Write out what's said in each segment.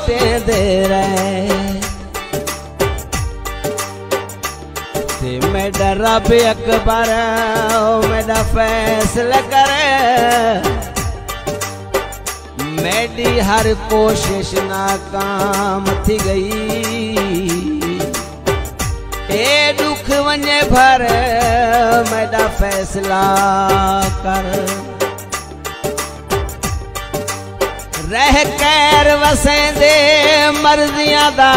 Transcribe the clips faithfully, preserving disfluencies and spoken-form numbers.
लुटे दे रहे ते मेरा रब अकबर मेरा फैसला करे मेरी हर कोशिश नाकाम थी गई ए दुख वने भर मेरा फैसला कर रह कैर वसेंदे मर्जियां दा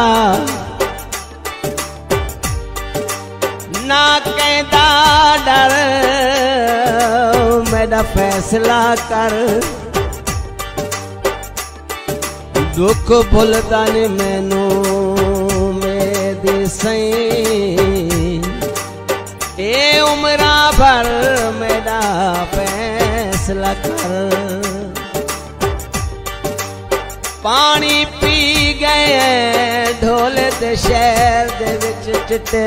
ना कहता डर मेरा फैसला कर दुख भुलदा ने मैनू मेरी सही ए उम्रा भर मेरा फैसला कर पानी पी गए ढोल दे शहर दे विच चिट्टे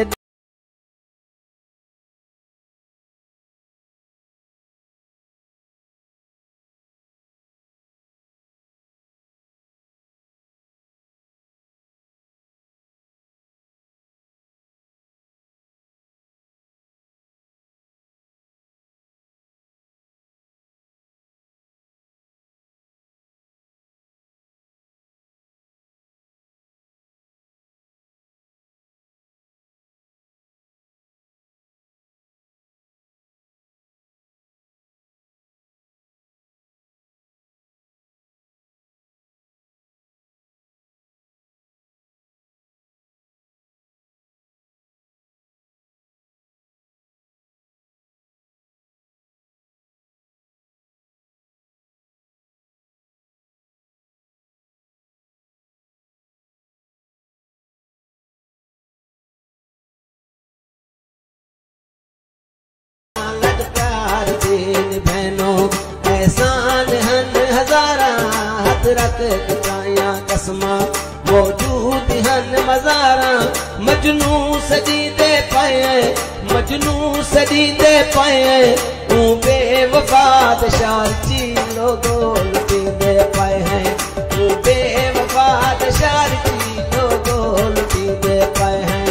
रख काया कसमा मौजूद हन मजारा मजनू सजी दे पाए मजनू सजी दे पाए तू बेवफाद शारची लोगों लुटे दे पाए हैं तू बेवफाद शारची लोगों लुटे दे पाए हैं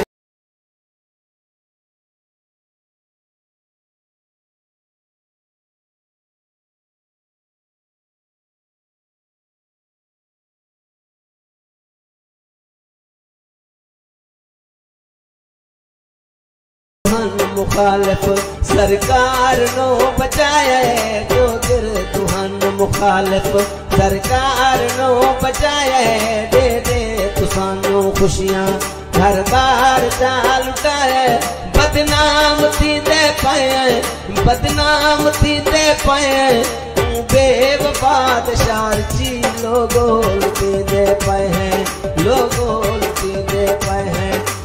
मुखालिफ सरकार नो बचाए जो गिर तुहन मुखालिफ सरकार नो बचाए दे दे तुसानो खुशियां घर बार जा लुटाए बदनाम थी दे पाए बदनाम थी दे पाए तू बेवफाद शारची लोगों लुटे दे पाए हैं लोगों लुटे दे पाए हैं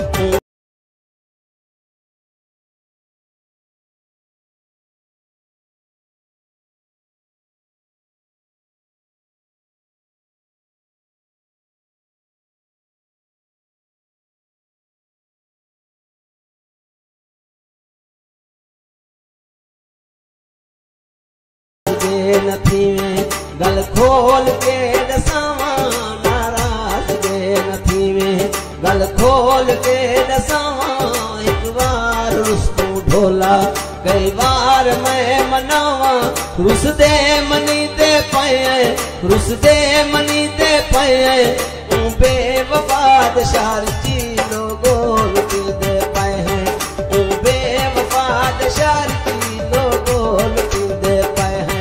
नथी में गल खोल के दसावा नाराज दे नथी में गल खोल के दसावा एक बार रुस्तू ढोला कई बार मैं मनावा रुस दे मनी दे पाए रुस दे मनी दे पाए तू बेवफाद शारची लोगों लुटे दे पाए हैं तू बेवफाद शारची लोगों लुटे दे पाए हैं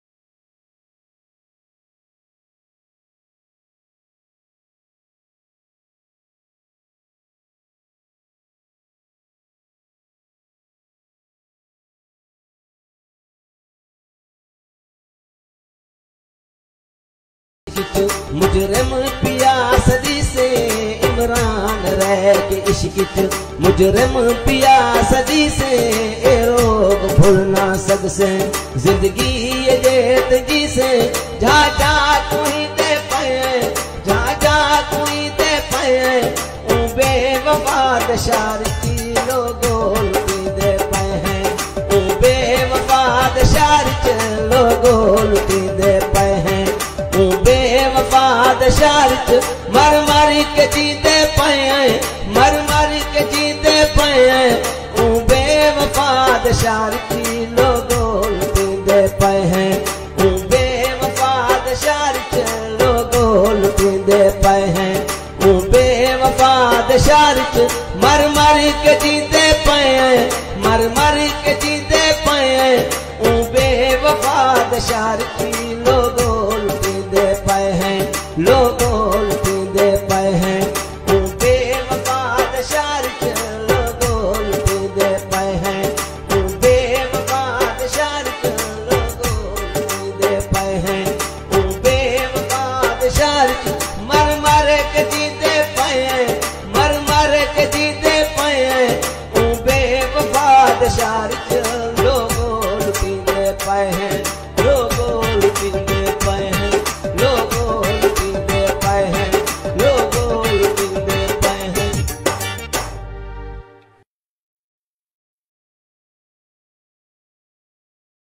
मुजरिम पिया सदी से इमरान रह के इश्क मुजरिम पिया सदी से ए रोग भूल ना सक से जिंदगी ये जेतगी से जा जा तू ही दे पाए जा जा तू ही दे पाए ओ बेवफाद शारची लोगों लुटे दे पाए हैं ओ बेवफाद शारच लोगों लुटे दे पाए हैं बेवफाद दशार च मर मर के जीते पे मर मर के जीते पे बेवफा दशार की लोगों लुटेंदे पे हैं बेवफा दशार च लोगों लुटेंदे पे हैं बेवफा दशार च मर मर के जीते पे मर मर के जीते पे बेवफा दशार की लोग